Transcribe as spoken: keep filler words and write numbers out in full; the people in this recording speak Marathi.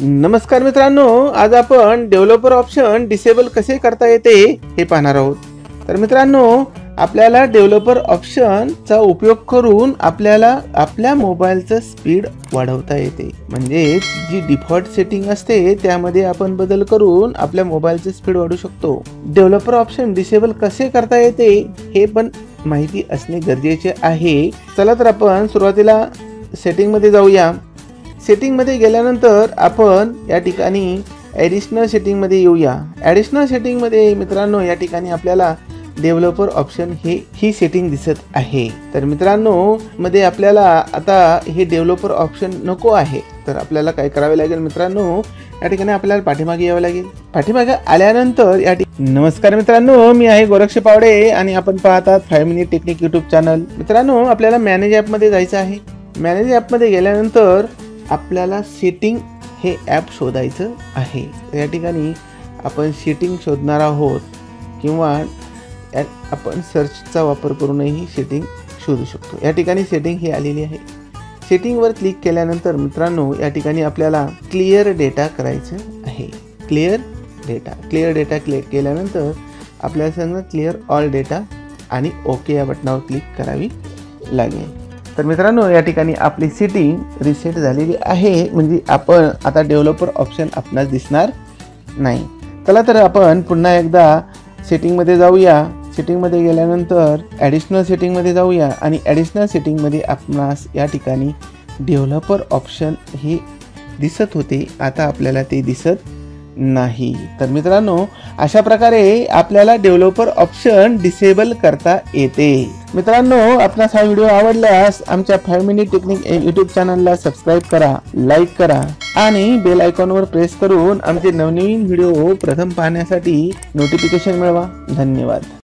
नमस्कार मित्रांनो, आज आपण डेव्हलपर ऑप्शन डिसेबल कसे करता येते हे पाहणार आहोत। तर मित्रांनो, आपल्याला डेव्हलपर ऑप्शनचा उपयोग करून आपल्याला आपल्या मोबाईलचं स्पीड वाढवता येते। म्हणजे जी डिफॉल्ट सेटिंग असते त्यामध्ये आपण बदल करून आपल्या मोबाईलचं स्पीड वाढवू शकतो। डेव्हलपर ऑप्शन डिसेबल कसे करता येते हे पण माहिती असणे गरजेचे आहे। चला तर आपण सुरुवातीला सेटिंग मध्ये जाऊया। सेटिंग मध्ये गेल्यानंतर आपण या ठिकाणी ॲडिशनल सेटिंग मध्ये येऊया। ॲडिशनल सेटिंग मध्ये मित्रांनो या ठिकाणी आपल्याला डेव्हलपर ऑप्शन हे ही सेटिंग दिसत आहे। तर मित्रांनो मध्ये आपल्याला आता हे डेव्हलपर ऑप्शन नको आहे, तर आपल्याला काय करावे लागेल मित्रांनो, या ठिकाणी आपल्याला पाठीमागे यावे लागेल। पाठीमागे आल्यानंतर या नमस्कार मित्रांनो, मी आहे गोरक्ष पावडे आणि आपण पाहतात five minute technique YouTube channel. मित्रांनो आपल्याला मॅनेज ॲप मध्ये जायचं आहे। मॅनेज ॲप मध्ये गेल्यानंतर आपल्याला सेटिंग हे ॲप शोधायचं आहे। या ठिकाणी आपण सेटिंग शोधणार आहोत किंवा आपण सर्चचा वापर करूनही सेटिंग शोधू शकतो। या ठिकाणी सेटिंग ही आलेली आहे। सेटिंगवर क्लिक केल्यानंतर मित्रांनो या ठिकाणी आपल्याला क्लिअर डेटा करायचं आहे। Clear data clear data click केल्यानंतर आपल्याला सांगणार क्लिअर ऑल डेटा आणि ओके या बटनावर क्लिक करावी लागेल। तर मित्रांनो या ठिकाणी आपली सेटिंग रिसेट झालेली आहे, म्हणजे आपण आता डेव्हलपर ऑप्शन आपणास दिसणार नाही। चला तर आपण पुन्हा एकदा सेटिंग मध्ये जाऊया। सेटिंग मध्ये गेल्यानंतर ॲडिशनल सेटिंग मध्ये जाऊया आणि ॲडिशनल सेटिंग मध्ये आपणास या ठिकाणी डेव्हलपर ऑप्शन हे दिसत होते, आता आपल्याला ते दिसत नाही। तर मित्रांनो अशा प्रकारे आपल्याला डेव्हलपर ऑप्शन डिसेबल करता येते। मित्रांनो आपणास हा व्हिडिओ आवडल्यास आमच्या फाइव मिनिट टेक्निक यूट्यूब चॅनलला सबस्क्राईब करा, लाईक करा आणि बेल आयकॉनवर प्रेस करून आमचे नवनवीन व्हिडिओ प्रथम पाहण्यासाठी नोटिफिकेशन मिळवा। धन्यवाद।